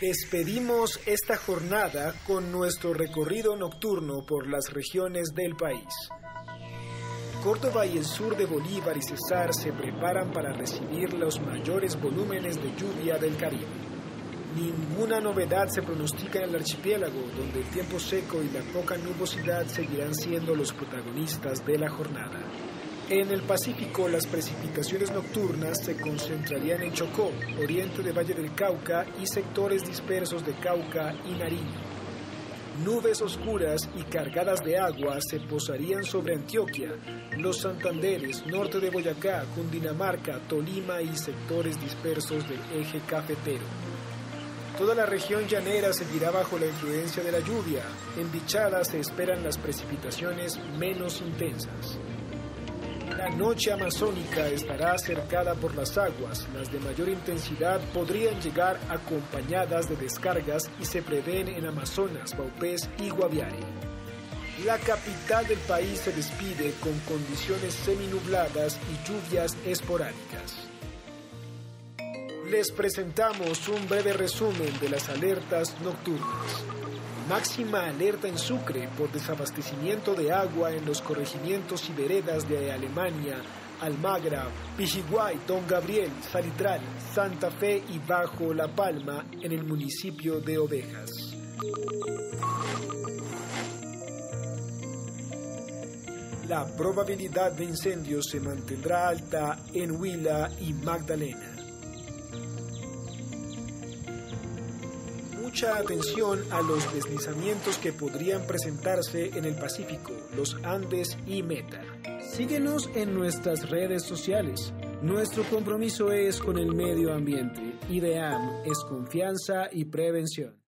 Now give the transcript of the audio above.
Despedimos esta jornada con nuestro recorrido nocturno por las regiones del país. Córdoba y el sur de Bolívar y Cesar se preparan para recibir los mayores volúmenes de lluvia del Caribe. Ninguna novedad se pronostica en el archipiélago, donde el tiempo seco y la poca nubosidad seguirán siendo los protagonistas de la jornada. En el Pacífico, las precipitaciones nocturnas se concentrarían en Chocó, oriente de Valle del Cauca y sectores dispersos de Cauca y Nariño. Nubes oscuras y cargadas de agua se posarían sobre Antioquia, los Santanderes, norte de Boyacá, Cundinamarca, Tolima y sectores dispersos del eje cafetero. Toda la región llanera seguirá bajo la influencia de la lluvia. En Bichada se esperan las precipitaciones menos intensas. La noche amazónica estará cercada por las aguas. Las de mayor intensidad podrían llegar acompañadas de descargas y se prevén en Amazonas, Vaupés y Guaviare. La capital del país se despide con condiciones seminubladas y lluvias esporádicas. Les presentamos un breve resumen de las alertas nocturnas. Máxima alerta en Sucre por desabastecimiento de agua en los corregimientos y veredas de Alemania, Almagra, Pichiguay, Don Gabriel, Salitral, Santa Fe y Bajo La Palma en el municipio de Ovejas. La probabilidad de incendios se mantendrá alta en Huila y Magdalena. Mucha atención a los deslizamientos que podrían presentarse en el Pacífico, los Andes y Meta. Síguenos en nuestras redes sociales. Nuestro compromiso es con el medio ambiente. IDEAM es confianza y prevención.